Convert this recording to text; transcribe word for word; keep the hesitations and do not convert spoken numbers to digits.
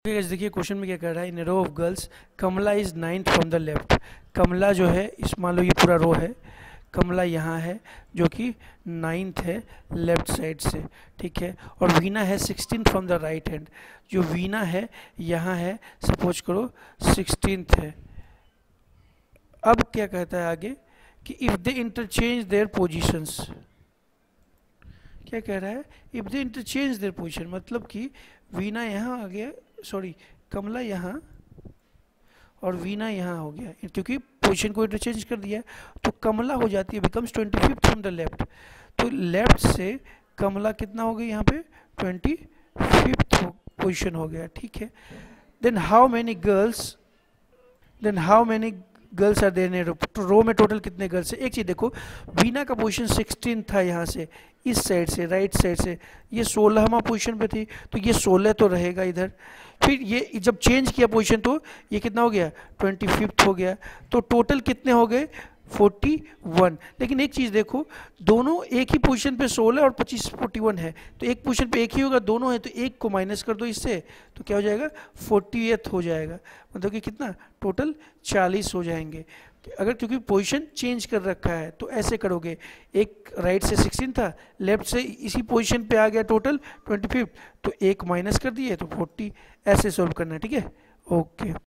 Guys देखिए question में क्या कर रहा है, in row of girls Kamala is ninth from the left. Kamala जो है इस मान लो ये पूरा रो है, कमला यहाँ है जो कि नाइन्थ है लेफ्ट साइड से, ठीक है। और वीना है sixteen from the right hand, जो वीना है यहाँ है, सपोज करो सिक्सटीन्थ है। अब क्या कहता है आगे कि if they interchange their positions, क्या कह रहा है, if they interchange their position, मतलब कि वीना यहाँ आ गया, सॉरी कमला यहाँ और वीना यहाँ हो गया, क्योंकि पोजीशन को इंटरचेंज कर दिया तो कमला हो जाती है becomes twenty fifth from the left. तो लेफ्ट से कमला कितना हो गया यहाँ पे, ट्वेंटी फिफ्थ पोजिशन हो गया, ठीक है। Then how many girls then how many girls are there in row, तो रो में टोटल कितने गर्ल्स है। एक चीज़ देखो, वीना का पोजीशन सिक्सटीन था यहाँ से, इस साइड से राइट साइड से, ये सोलहवां पोजीशन पे थी तो ये सोलह तो रहेगा इधर। फिर ये जब चेंज किया पोजीशन तो ये कितना हो गया, ट्वेंटी फिफ्थ हो गया। तो टोटल कितने हो गए, फोर्टी वन। लेकिन एक चीज़ देखो, दोनों एक ही पोजीशन पे सोलह और पच्चीस फोर्टी वन है, तो एक पोजीशन पे एक ही होगा, दोनों है तो एक को माइनस कर दो इससे, तो क्या हो जाएगा, फोर्टीएथ हो जाएगा। मतलब कि कितना, टोटल चालीस हो जाएंगे। अगर क्योंकि पोजीशन चेंज कर रखा है तो ऐसे करोगे, एक राइट से सिक्सटीन था, लेफ्ट से इसी पोजीशन पे आ गया टोटल ट्वेंटी फिफ्थ, तो एक माइनस कर दिए तो फोर्टी, ऐसे सॉल्व करना है, ठीक है। ओके।